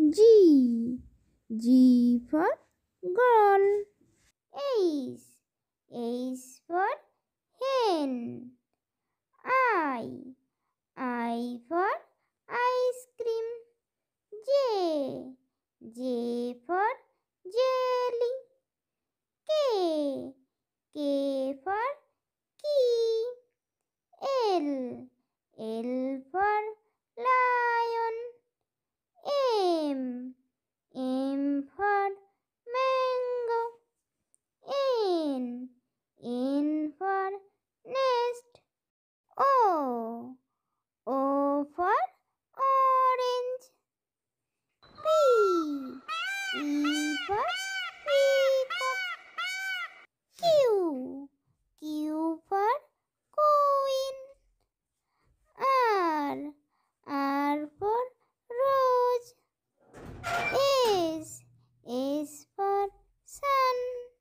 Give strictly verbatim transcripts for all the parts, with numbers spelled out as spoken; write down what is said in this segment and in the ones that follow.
G. G for girl. H. H for hen. I. I for ice cream. J. J for jelly. K. K for key. L. L for lion. M. M for mango. N. N for nest. O. O for orange. P. P for peacock. Q. Q for queen. R. R for rose. S. S for sun.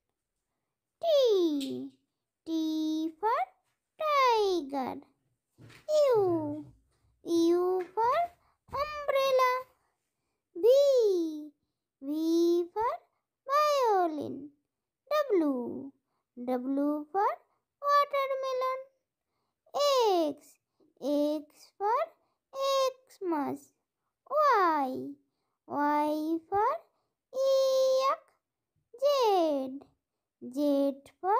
T. T for tiger. U. U for umbrella. V. V for violin. W. W for watermelon. X. X for Xmas. Y. Y for yak. Z. Z for